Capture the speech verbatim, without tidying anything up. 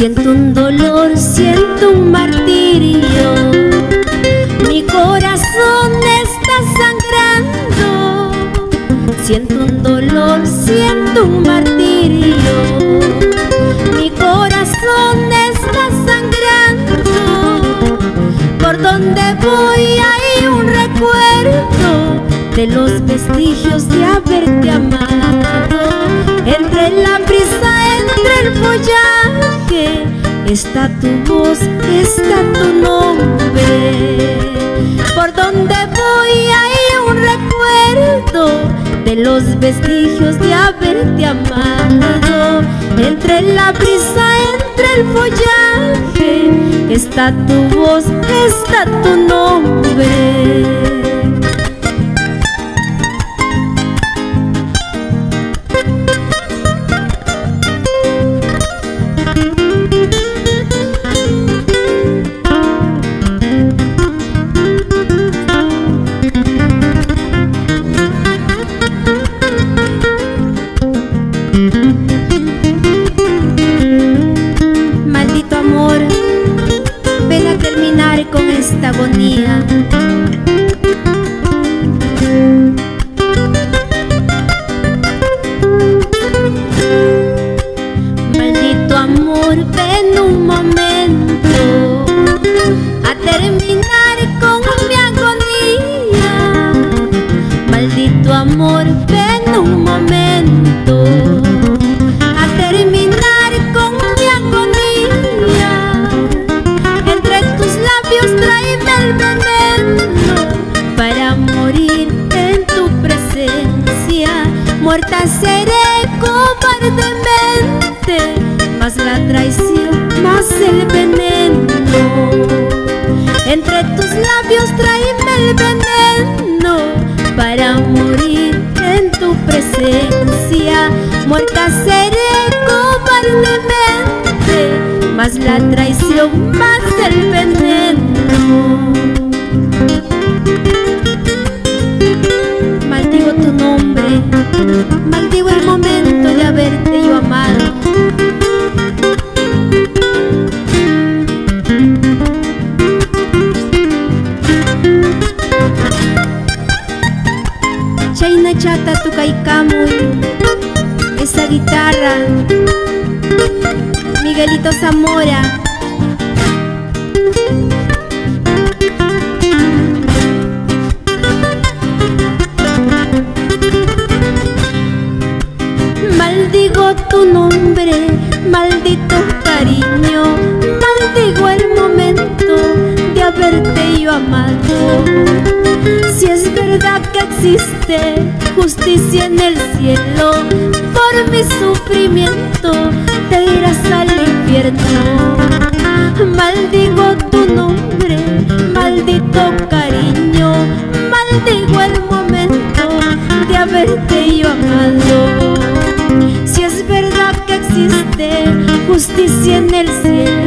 Siento un dolor, siento un martirio, mi corazón está sangrando. Siento un dolor, siento un martirio, mi corazón está sangrando. Por donde voy hay un recuerdo de los vestigios de haberte amado. Entre la brisa, entre el follaje, está tu voz, está tu nombre. Por donde voy hay un recuerdo de los vestigios de haberte amado. Entre la brisa, entre el follaje, está tu voz, está tu nombre. Maldito amor, ven a terminar con esta agonía. Maldito amor, ven un momento a terminar con mi agonía. Maldito amor, ven un momento a terminar con mi agonía. Entre tus labios tráeme el veneno para morir en tu presencia. Muerta seré cobardemente, más la traición, más el veneno. Entre tus labios tráeme el veneno para morir en tu presencia. Muerta seré cobardemente, más la traición, más el veneno. Maldigo tu nombre, maldigo el momento de haberte yo amado. Chayna chata tu caicamui, esa guitarra, Miguelito Zamora. Maldigo tu nombre, maldito cariño, maldigo el momento de haberte yo amado. Si es verdad que existe justicia en el cielo, por mi sufrimiento te irás al infierno. Maldigo tu nombre, maldito cariño, maldigo el momento de haberte yo amado. Si es verdad que existe justicia en el cielo,